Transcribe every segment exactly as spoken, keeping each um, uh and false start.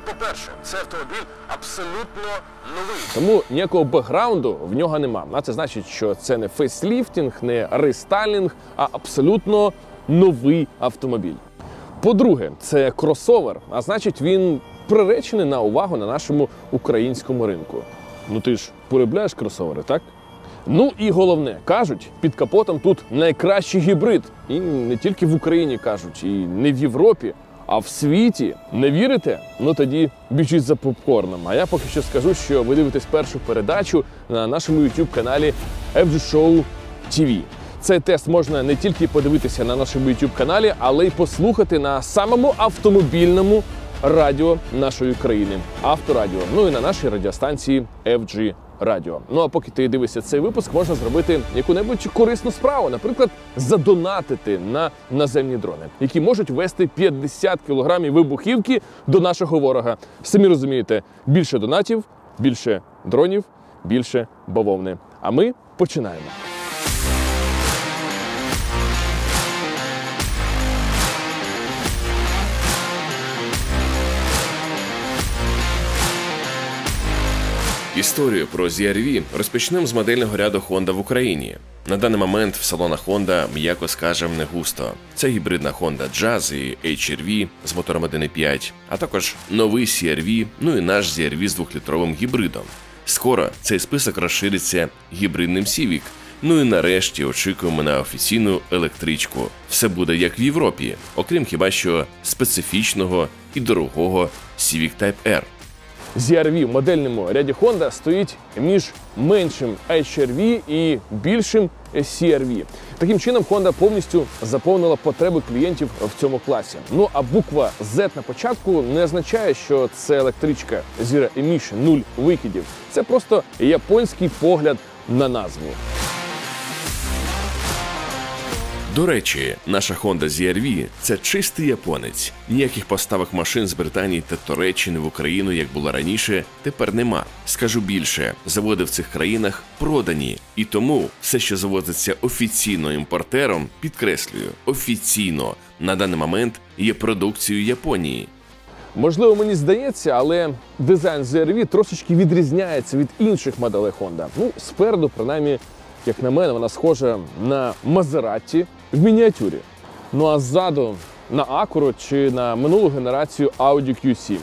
по-перше, цей автомобіль абсолютно новий. Тому ніякого бекграунду в нього нема. А це значить, що це не фейсліфтинг, не рестайлінг, а абсолютно новий автомобіль. По-друге, це кросовер, а значить він приречений на увагу на нашому українському ринку. Ну ти ж полюбляєш кросовери, так? Ну і головне, кажуть, під капотом тут найкращий гібрид. І не тільки в Україні кажуть, і не в Європі, а в світі. Не вірите? Ну тоді біжіть за попкорном. А я поки що скажу, що ви дивитесь першу передачу на нашому ютуб-каналі еф джі Show ті ві. Цей тест можна не тільки подивитися на нашому ютуб-каналі, але й послухати на самому автомобільному радіо нашої країни – Авторадіо. Ну і на нашій радіостанції еф джі Радіо. Ну а поки ти дивишся цей випуск, можна зробити яку-небудь корисну справу. Наприклад, задонатити на наземні дрони, які можуть вести п'ятдесят кілограмів вибухівки до нашого ворога. Самі розумієте, більше донатів, більше дронів, більше бавовни. А ми починаємо. Історію про зі ар ві розпочнемо з модельного ряду Honda в Україні. На даний момент в салонах Honda, м'яко скажем, не густо. Це гібридна Honda Jazz і ейч ар ві з мотором один і п'ять, а також новий сі ар ві, ну і наш зі ар ві з двохлітровим гібридом. Скоро цей список розшириться гібридним Civic. Ну і нарешті очікуємо на офіційну електричку. Все буде як в Європі, окрім хіба що специфічного і дорогого Civic Type R. зі ар ві в модельному ряді Honda стоїть між меншим ейч ар ві і більшим сі ар ві. Таким чином, Honda повністю заповнила потреби клієнтів в цьому класі. Ну а буква Z на початку не означає, що це електричка Zero Emission, нуль викидів. Це просто японський погляд на назву. До речі, наша Honda зі ар ві – це чистий японець. Ніяких поставок машин з Британії та Туреччини в Україну, як було раніше, тепер нема. Скажу більше, заводи в цих країнах продані. І тому все, що завозиться офіційно імпортером, підкреслюю, офіційно, на даний момент є продукцією Японії. Можливо, мені здається, але дизайн зі ар ві трошечки відрізняється від інших моделей Honda. Ну, спереду, принаймні, як на мене, вона схожа на Мазератті в мініатюрі. Ну а ззаду на Acura чи на минулу генерацію Audi кью сім.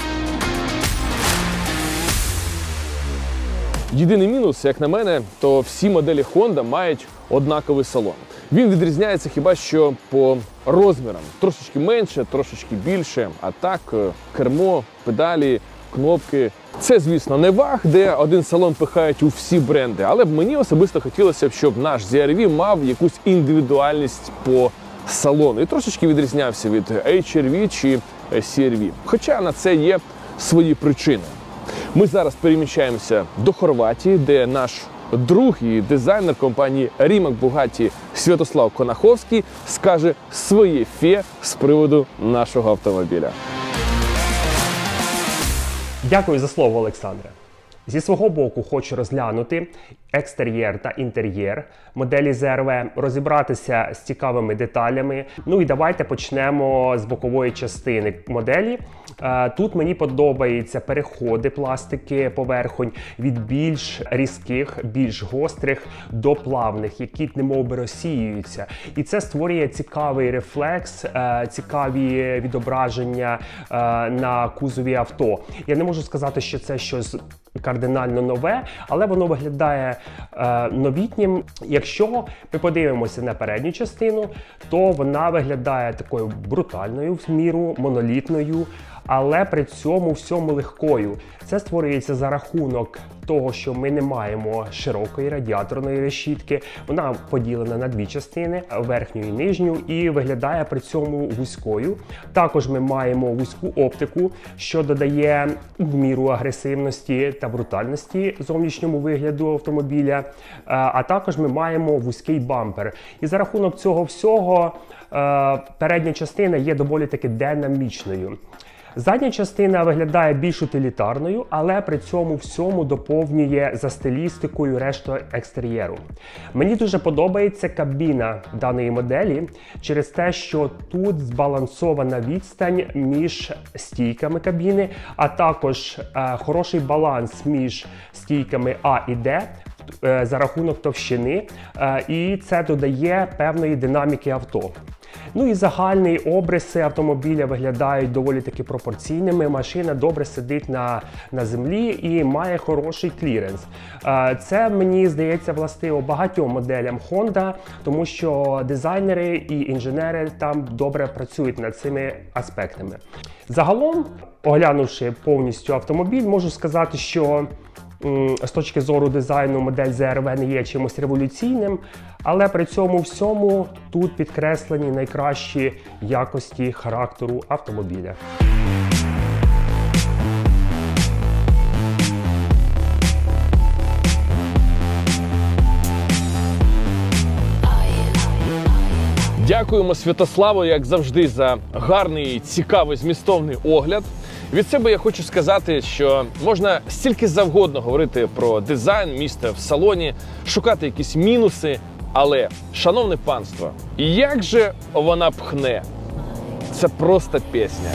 Єдиний мінус, як на мене, то всі моделі Honda мають однаковий салон. Він відрізняється хіба що по розмірам. Трошечки менше, трошечки більше, а так кермо, педалі, кнопки. Це, звісно, не ваг, де один салон пихають у всі бренди, але б мені особисто хотілося б, щоб наш зі ар ві мав якусь індивідуальність по салону і трошечки відрізнявся від ейч ар ві чи сі ар ві. Хоча на це є свої причини. Ми зараз переміщаємося до Хорватії, де наш друг і дизайнер компанії Rimac Bugatti Святослав Конаховський скаже своє фе з приводу нашого автомобіля. Дякую за слово, Олександре. Зі свого боку хочу розглянути екстер'єр та інтер'єр моделі зет ар ві, розібратися з цікавими деталями. Ну і давайте почнемо з бокової частини моделі. Тут мені подобаються переходи пластики поверхонь від більш різких, більш гострих до плавних, які немовби розсіюються. І це створює цікавий рефлекс, цікаві відображення на кузові авто. Я не можу сказати, що це щось кардинально нове, але воно виглядає е, новітнім. Якщо ми подивимося на передню частину, то вона виглядає такою брутальною в міру, монолітною, але при цьому всьому легкою. Це створюється за рахунок того, що ми не маємо широкої радіаторної решітки. Вона поділена на дві частини, верхню і нижню, і виглядає при цьому вузькою. Також ми маємо вузьку оптику, що додає в міру агресивності та брутальності зовнішньому вигляду автомобіля. А також ми маємо вузький бампер. І за рахунок цього всього передня частина є доволі таки динамічною. Задня частина виглядає більш утилітарною, але при цьому всьому доповнює за стилістикою решту екстер'єру. Мені дуже подобається кабіна даної моделі через те, що тут збалансована відстань між стійками кабіни, а також е, хороший баланс між стійками А і Д е, за рахунок товщини, е, і це додає певної динаміки авто. Ну і загальні обриси автомобіля виглядають доволі таки пропорційними. Машина добре сидить на, на землі і має хороший кліренс. Це, мені здається, властиво багатьом моделям Honda, тому що дизайнери і інженери там добре працюють над цими аспектами. Загалом, оглянувши повністю автомобіль, можу сказати, що з точки зору дизайну модель зет ар ві не є чимось революційним, але при цьому всьому тут підкреслені найкращі якості характеру автомобіля. Дякуємо Святославу, як завжди, за гарний, цікавий, змістовний огляд. Від себе я хочу сказати, що можна стільки завгодно говорити про дизайн, місце в салоні, шукати якісь мінуси, але, шановне панство, як же вона пхне? Це просто пісня.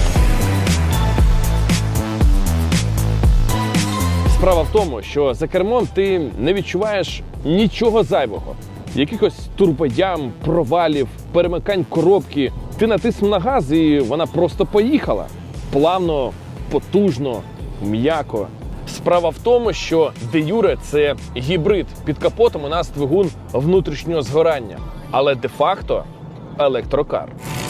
Справа в тому, що за кермом ти не відчуваєш нічого зайвого. Якихось турбоям, провалів, перемикань коробки. Ти натиснув на газ і вона просто поїхала. Плавно, потужно, м'яко. Справа в тому, що де-юре це гібрид. Під капотом у нас двигун внутрішнього згорання. Але де-факто електрокар.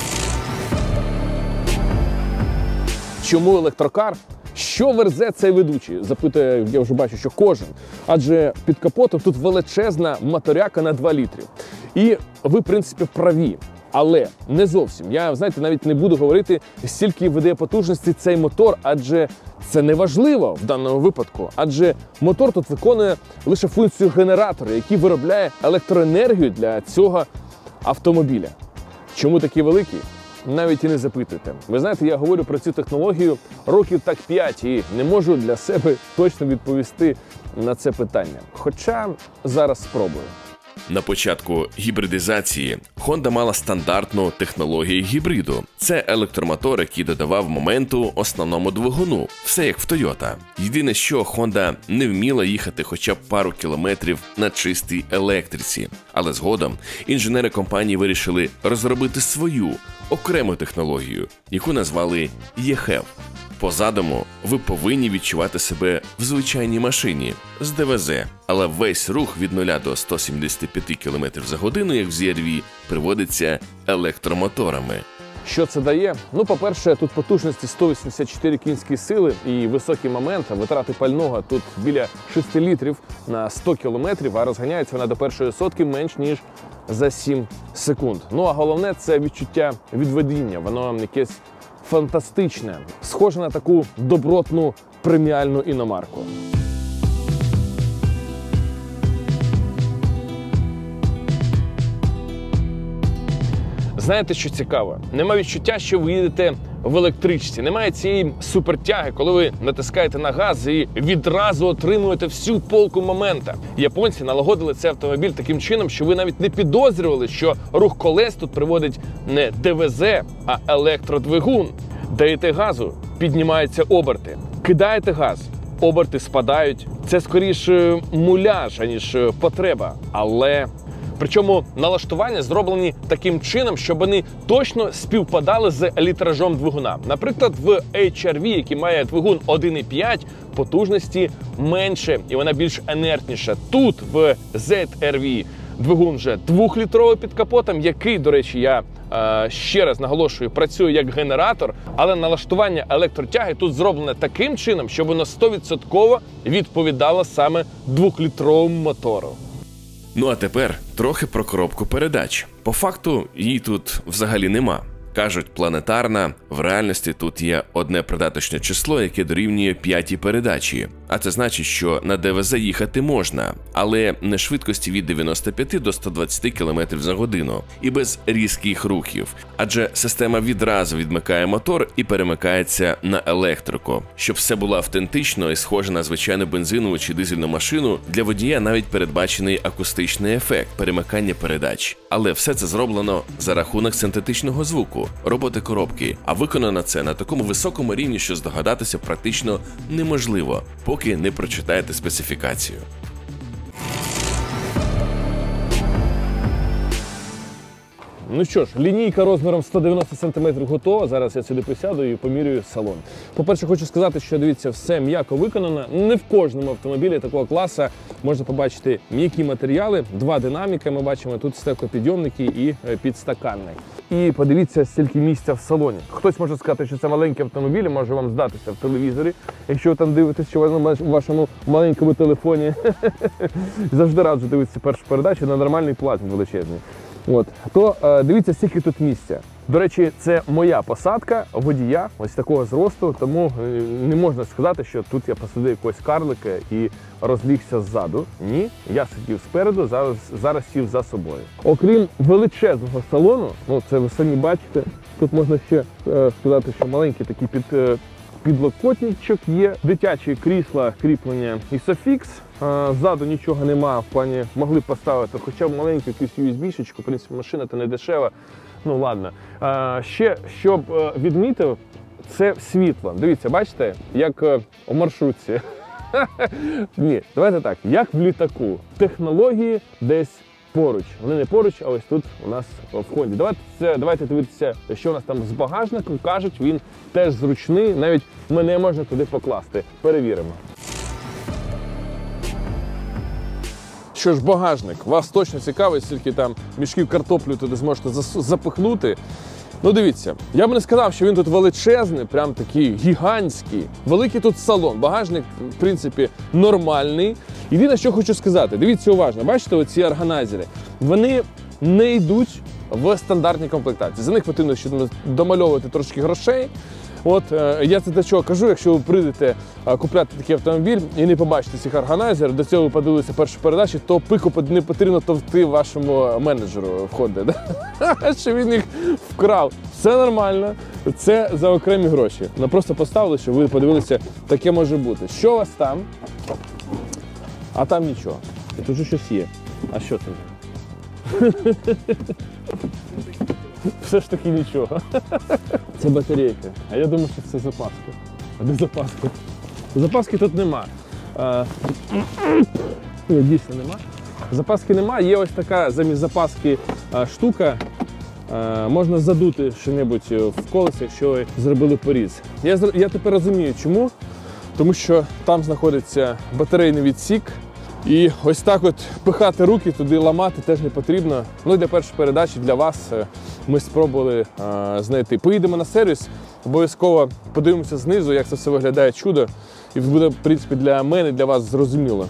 Чому електрокар? Що верзе цей ведучий? Запитує, я вже бачу, що кожен. Адже під капотом тут величезна моторяка на два літри. І ви, в принципі, праві. Але не зовсім. Я, знаєте, навіть не буду говорити, стільки видає потужності цей мотор, адже це не важливо в даному випадку. Адже мотор тут виконує лише функцію генератора, який виробляє електроенергію для цього автомобіля. Чому такий великий? Навіть і не запитуйте. Ви знаєте, я говорю про цю технологію років так п'ять і не можу для себе точно відповісти на це питання. Хоча зараз спробую. На початку гібридизації Honda мала стандартну технологію гібриду. Це електромотор, який додавав моменту основному двигуну. Все як в Toyota. Єдине, що Honda не вміла їхати хоча б пару кілометрів на чистій електриці. Але згодом інженери компанії вирішили розробити свою окрему технологію, яку назвали і еф. По задуму ви повинні відчувати себе в звичайній машині з де ве зе, але весь рух від нуля до ста сімдесяти п'яти кілометрів за годину, як в зет ар ві, приводиться електромоторами. Що це дає? Ну, по-перше, тут потужності сто вісімдесят чотири кінські сили і високий момент, витрати пального тут біля шести літрів на сто кілометрів, а розганяється вона до першої сотки менш ніж за сім секунд. Ну, а головне – це відчуття відведіння, воно якесь фантастичне, схоже на таку добротну преміальну іномарку. Знаєте, що цікаво? Нема відчуття, що ви їдете в електричці. Немає цієї супертяги, коли ви натискаєте на газ і відразу отримуєте всю полку момента. Японці налагодили цей автомобіль таким чином, що ви навіть не підозрювали, що рух колес тут приводить не де ве зе, а електродвигун. Даєте газу, піднімаються оберти. Кидаєте газ, оберти спадають. Це скоріше муляж, аніж потреба. Але... Причому налаштування зроблені таким чином, щоб вони точно співпадали з літражом двигуна. Наприклад, в ейч ар ві, який має двигун один і п'ять, потужності менше і вона більш інертніша. Тут в зет ар ві двигун вже двохлітровий під капотом, який, до речі, я е, ще раз наголошую, працює як генератор, але налаштування електротяги тут зроблене таким чином, щоб воно сто відсотків відповідало саме двохлітровому мотору. Ну а тепер трохи про коробку передач. По факту її тут взагалі нема. Кажуть, планетарна, в реальності тут є одне придаточне число, яке дорівнює п'ятій передачі. А це значить, що на ДВЗ їхати можна, але не швидкості від дев'яноста п'яти до ста двадцяти кілометрів за годину і без різких рухів. Адже система відразу відмикає мотор і перемикається на електрику. Щоб все було автентично і схоже на звичайну бензинову чи дизельну машину, для водія навіть передбачений акустичний ефект перемикання передач. Але все це зроблено за рахунок синтетичного звуку, роботи коробки, а виконано це на такому високому рівні, що здогадатися практично неможливо, поки не прочитаєте специфікацію. Ну що ж, лінійка розміром сто дев'яносто сантиметрів готова. Зараз я сюди присяду і помірюю салон. По-перше, хочу сказати, що, дивіться, все м'яко виконано. Не в кожному автомобілі такого класу можна побачити м'які матеріали. Два динаміка ми бачимо, тут стеклопідйомники і підстаканник. І подивіться, стільки місця в салоні. Хтось може сказати, що це маленький автомобіль, може вам здатися в телевізорі. Якщо ви там дивитесь, що в вашому маленькому телефоні. Завжди раджу дивитися першу передачу на нормальний платні величезний. От, то е, дивіться, скільки тут місця. До речі, це моя посадка водія, ось такого зросту, тому е, не можна сказати, що тут я посадив якогось карлика і розлігся ззаду. Ні, я сидів спереду, зараз, зараз сів за собою. Окрім величезного салону, ну це ви самі бачите, тут можна ще е, сказати, що маленький такий під, е, підлокотничок є, дитячі крісла кріплення Isofix. Ззаду нічого нема, в плані могли б поставити хоча б маленьку якусь ю ес бі-шечку, в принципі, машина то не дешева, ну ладно. А, ще, щоб відмітив, це світло. Дивіться, бачите, як у маршрутці. Ні, давайте так, як в літаку. Технології десь поруч. Вони не поруч, а ось тут у нас в Хонді. Давайте, давайте дивитися, що у нас там з багажником. Кажуть, він теж зручний, навіть мене можна туди покласти. Перевіримо. Що ж, багажник, вас точно цікавить, скільки там мішків картоплю туди зможете запихнути. Ну дивіться, я б не сказав, що він тут величезний, прям такий гігантський. Великий тут салон, багажник, в принципі, нормальний. Єдине, що хочу сказати, дивіться уважно, бачите оці органайзери? Вони не йдуть в стандартній комплектації. За них потрібно ще домальовувати трошки грошей. От, я це для чого кажу, якщо ви прийдете купляти такий автомобіль і не побачите цих органайзерів, до цього ви подивилися першу передачу, то пику не потрібно товкти вашому менеджеру входить, да? Що він їх вкрав. Все нормально, це за окремі гроші. Ну, просто поставили, щоб ви подивилися, таке може бути. Що у вас там? А там нічого. І тут же щось є. А що це? Все ж таки нічого. Це батарейка. А я думаю, що це запаска. А де запаска? Запаски тут нема. А... Ні, дійсно нема. Запаски нема. Є ось така замість запаски а, штука. А, можна задути що-небудь в колесі, якщо ви зробили поріз. Я, я тепер розумію, чому. Тому що там знаходиться батарейний відсік. І ось так от пихати руки, туди ламати теж не потрібно. Ну і для першої передачі для вас ми спробували а, знайти. Поїдемо на сервіс, обов'язково подивимося знизу, як це все виглядає чудо. І буде, в принципі, для мене, для вас зрозуміло.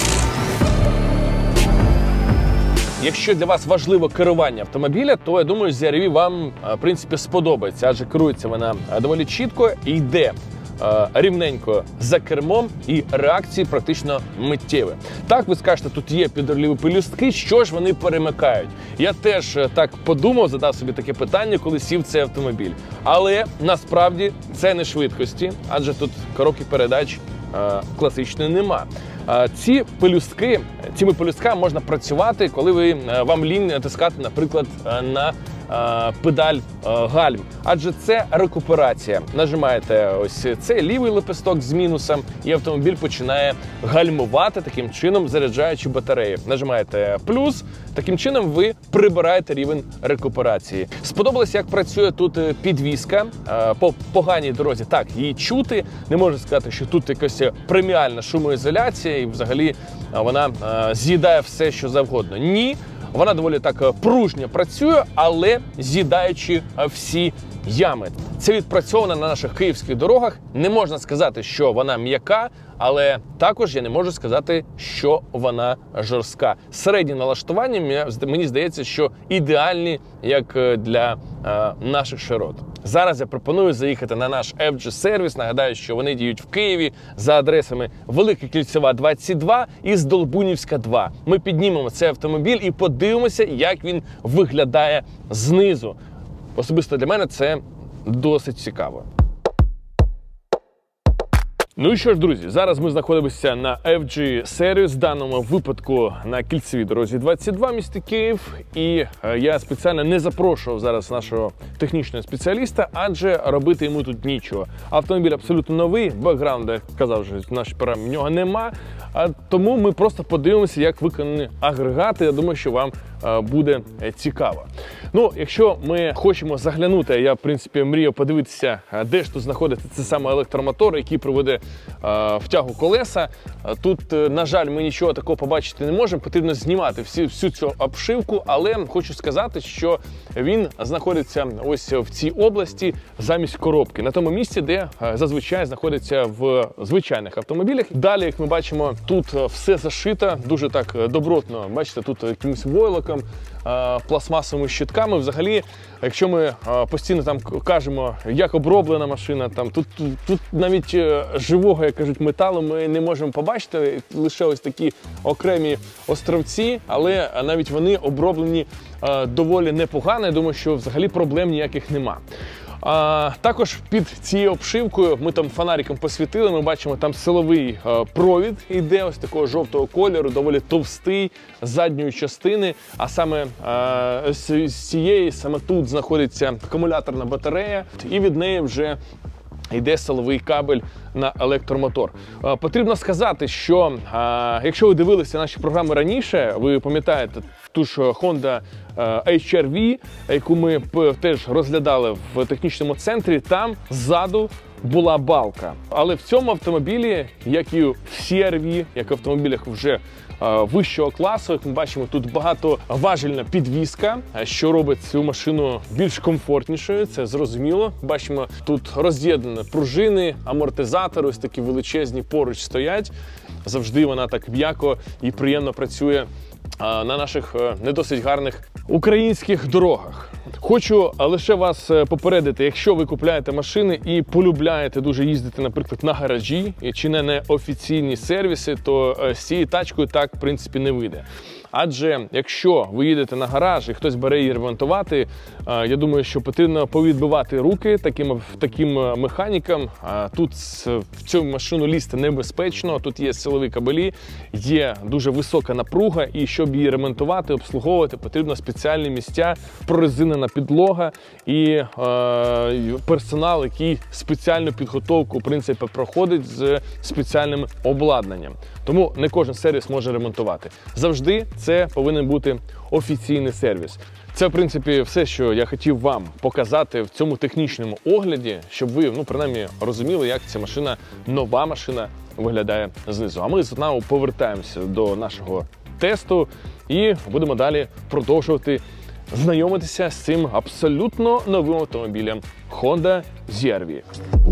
Якщо для вас важливо керування автомобіля, то, я думаю, зет ар ві вам, в принципі, сподобається. Адже керується вона доволі чітко і йде рівненько за кермом, і реакції практично миттєві. Так, ви скажете, тут є підрульові пелюстки, що ж вони перемикають? Я теж так подумав, задав собі таке питання, коли сів в цей автомобіль. Але насправді це не швидкості, адже тут коробки передач е, класичної нема. Е, ці пелюстки, цими пелюстками можна працювати, коли ви, е, вам лінь натискати, наприклад, е, на педаль гальм, адже це рекуперація. Нажимаєте ось цей лівий лепесток з мінусом, і автомобіль починає гальмувати, таким чином заряджаючи батарею. Нажимаєте плюс, таким чином ви прибираєте рівень рекуперації. Сподобалось, як працює тут підвізка по поганій дорозі. Так, її чути, не можу сказати, що тут якась преміальна шумоізоляція і взагалі вона з'їдає все, що завгодно. Ні. Вона доволі так пружньо працює, але з'їдаючи всі ями. Це відпрацьовано на наших київських дорогах. Не можна сказати, що вона м'яка, але також я не можу сказати, що вона жорстка. Середні налаштування, мені здається, що ідеальні як для е, наших широт. Зараз я пропоную заїхати на наш еф джі сервіс. Нагадаю, що вони діють в Києві за адресами Велика Кільцева, двадцять два і Здолбунівська, два. Ми піднімемо цей автомобіль і подивимося, як він виглядає знизу. Особисто для мене це досить цікаво. Ну і що ж, друзі, зараз ми знаходимося на еф джі Series, в даному випадку на кільцевій дорозі двадцять два, місто Київ. І я спеціально не запрошував зараз нашого технічного спеціаліста, адже робити йому тут нічого. Автомобіль абсолютно новий, бекграунду, як казав вже в нашій програмі, в нього нема. А тому ми просто подивимося, як виконані агрегати. Я думаю, що вам буде цікаво. Ну, якщо ми хочемо заглянути, я, в принципі, мрію подивитися, де ж тут знаходиться це саме електромотор, який проведе е, втягу колеса. Тут, на жаль, ми нічого такого побачити не можемо, потрібно знімати всі, всю цю обшивку, але хочу сказати, що він знаходиться ось в цій області замість коробки, на тому місці, де зазвичай знаходиться в звичайних автомобілях. Далі, як ми бачимо, тут все зашито, дуже так добротно, бачите, тут якимось войлоком, пластмасовими щитками. Взагалі, якщо ми постійно там кажемо, як оброблена машина, там тут, тут, тут навіть живого, як кажуть, металу ми не можемо побачити, лише ось такі окремі островці, але навіть вони оброблені доволі непогано. Я думаю, що взагалі проблем ніяких нема. А, також під цією обшивкою ми там фонариком посвітили, ми бачимо, там силовий а, провід іде ось такого жовтого кольору, доволі товстий, з задньої частини, а саме а, з, з цієї, саме тут знаходиться акумуляторна батарея, і від неї вже йде силовий кабель на електромотор. А, потрібно сказати, що а, якщо ви дивилися наші програми раніше, ви пам'ятаєте ту ж Honda ейч ар ві, яку ми теж розглядали в технічному центрі, там ззаду була балка. Але в цьому автомобілі, як і в сі ар ві, як в автомобілях вже вищого класу, як ми бачимо, тут багатоважельна підвізка, що робить цю машину більш комфортнішою, це зрозуміло. Бачимо, тут роз'єднані пружини, амортизатори, ось такі величезні поруч стоять. Завжди вона так м'яко і приємно працює на наших не досить гарних українських дорогах. Хочу лише вас попередити, якщо ви купуєте машини і полюбляєте дуже їздити, наприклад, на гаражі чи не на офіційні сервіси, то з цією тачкою так, в принципі, не вийде. Адже якщо ви їдете на гараж і хтось бере її ремонтувати, я думаю, що потрібно повідбивати руки таким, таким механікам. Тут в цю машину лізти небезпечно, тут є силові кабелі, є дуже висока напруга, і щоб її ремонтувати, обслуговувати, потрібно спеціальні місця, прорезинена підлога і е, персонал, який спеціальну підготовку, в принципі, проходить з спеціальним обладнанням. Тому не кожен сервіс може ремонтувати. Завжди це повинен бути офіційний сервіс. Це, в принципі, все, що я хотів вам показати в цьому технічному огляді, щоб ви, ну, принаймні, розуміли, як ця машина, нова машина, виглядає знизу. А ми знову повертаємося до нашого тесту і будемо далі продовжувати знайомитися з цим абсолютно новим автомобілем Honda зі ар ві.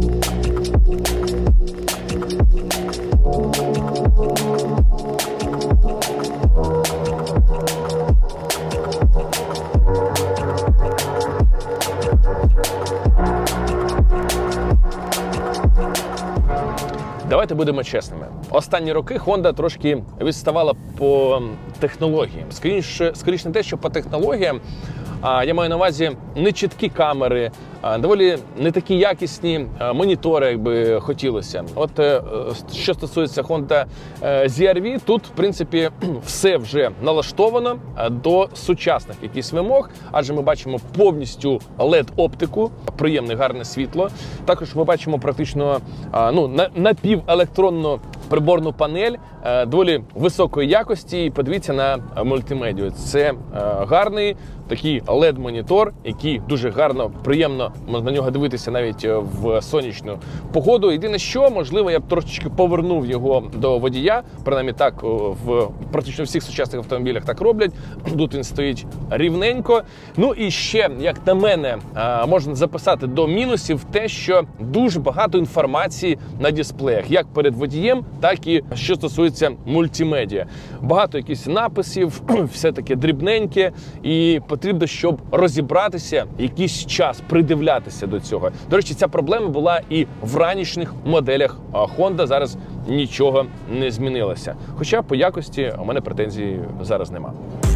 Давайте будемо чесними. Останні роки Honda трошки відставала по технологіям. Скоріше, скоріше не те, що по технологіям, а я маю на увазі не чіткі камери, а доволі не такі якісні монітори, як би хотілося. От що стосується Honda зі ар ві, тут, в принципі, все вже налаштовано до сучасних якихось вимог, адже ми бачимо повністю ел і ді-оптику, приємне, гарне світло. Також ми бачимо практично ну, напівелектронну приборну панель доволі високої якості. І подивіться на мультимедію. Це гарний, такий лед-монітор, який дуже гарно, приємно на нього дивитися навіть в сонячну погоду. Єдине що, можливо, я б трошечки повернув його до водія, принаймні так в практично всіх сучасних автомобілях так роблять. Тут він стоїть рівненько. Ну і ще, як на мене, можна записати до мінусів те, що дуже багато інформації на дисплеях, як перед водієм, так і що стосується мультимедіа. Багато якихось написів, все таке дрібненьке, і потрібно, щоб розібратися, якийсь час придивлятися до цього. До речі, ця проблема була і в ранішніх моделях Honda, зараз нічого не змінилося. Хоча по якості у мене претензій зараз нема.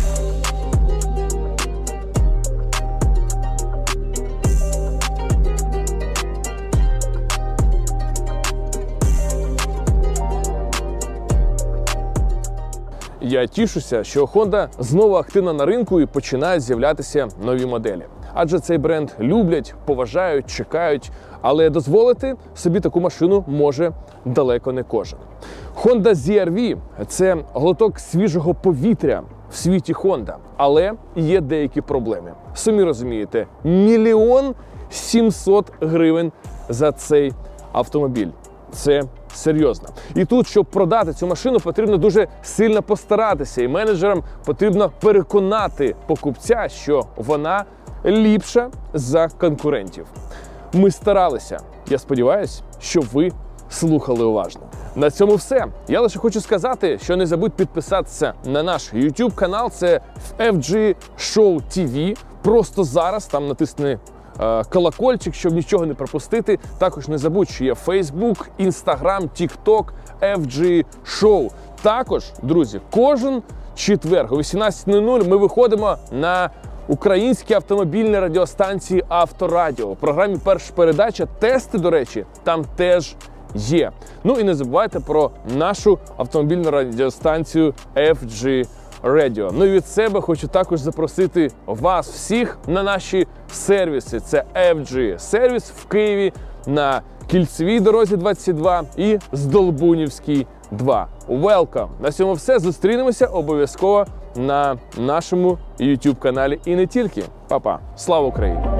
Я тішуся, що Honda знову активна на ринку і починають з'являтися нові моделі. Адже цей бренд люблять, поважають, чекають, але дозволити собі таку машину може далеко не кожен. Honda зет ар ві – це глоток свіжого повітря в світі Honda, але є деякі проблеми. Самі розумієте, мільйон сімсот гривень за цей автомобіль. Це серйозно. І тут, щоб продати цю машину, потрібно дуже сильно постаратися. І менеджерам потрібно переконати покупця, що вона ліпша за конкурентів. Ми старалися. Я сподіваюся, що ви слухали уважно. На цьому все. Я лише хочу сказати, що не забудь підписатися на наш YouTube канал. Це еф джі Show ті ві. Просто зараз там натисни колокольчик, щоб нічого не пропустити. Також не забудь, що є Facebook, Instagram, TikTok, еф джі Show. Також, друзі, кожен четвер о вісімнадцятій нуль нуль ми виходимо на українській автомобільній радіостанції Авторадіо. У програмі «Перша передача» тести, до речі, там теж є. Ну і не забувайте про нашу автомобільну радіостанцію еф джі Radio. Ну і від себе хочу також запросити вас всіх на наші сервіси. Це еф джі сервіс в Києві на Кільцевій дорозі двадцять два і Здолбунівській два. Welcome! На цьому все. Зустрінемося обов'язково на нашому YouTube каналі і не тільки. Па-па! Слава Україні!